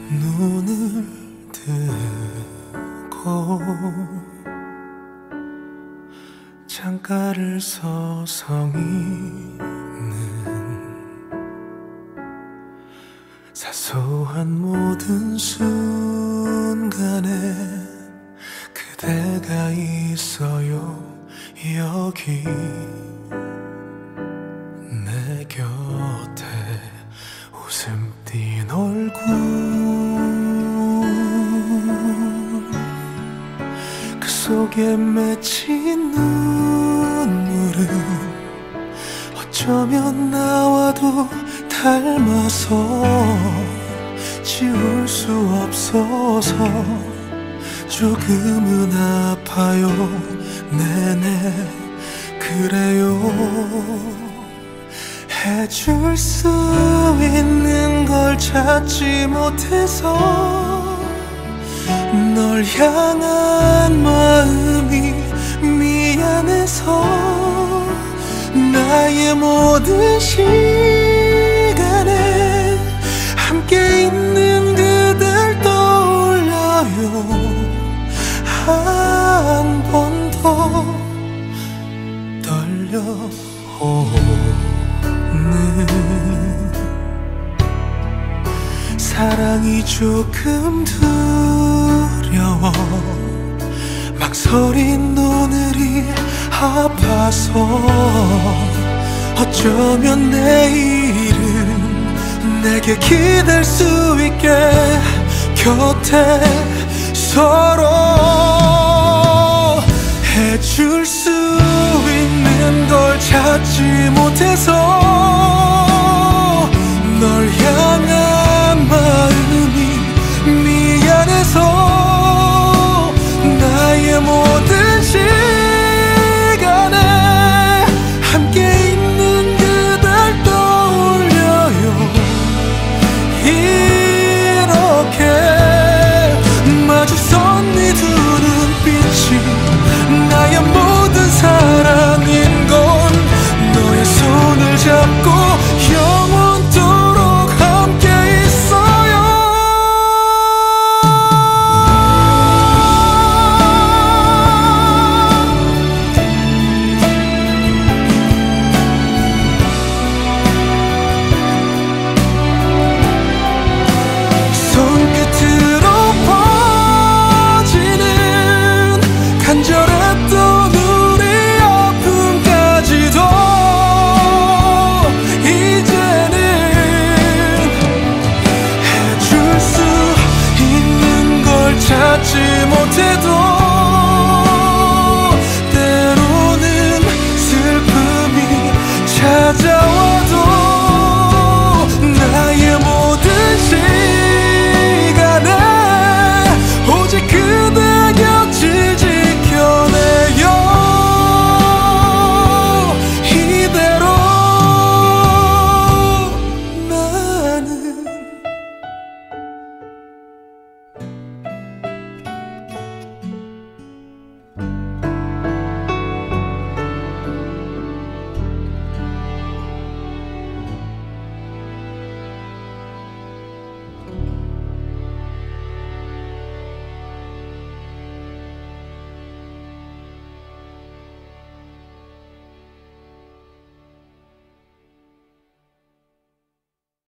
눈을 뜨고 창가를 서성이는 사소한 모든 순간에 그대가 있어요. 여기 내 곁에 웃음 띤 얼굴, 그 속에 맺힌 눈물은 어쩌면 나와도 닮아서 지울 수 없어서 조금은 아파요. 네네 그래요. 해줄 수 있는 걸 찾지 못해서 널 향한 마음이 미안해서 나의 모든 시간에 함께 있는 그댈 떠올려요. 한 번 더 떨려오는 사랑이 조금 두려워 망설인 오늘이 아파서 어쩌면 내일은 내게 기댈 수 있게 곁에 서로 해줄 수 있는 걸 찾지 못해서 널 향한 마음이 미안해서 나의 모든 시간에 함께 있는 그댈 떠올려요. 이렇게 마주선 네 두 눈빛이 나의 모든 사랑인 건 너의 손을 잡고 영원토록 함께 있어요. 손끝으로 퍼지는 간절했던 우리 아픔까지도 이제는 해줄 수 있는 걸 찾지 못해도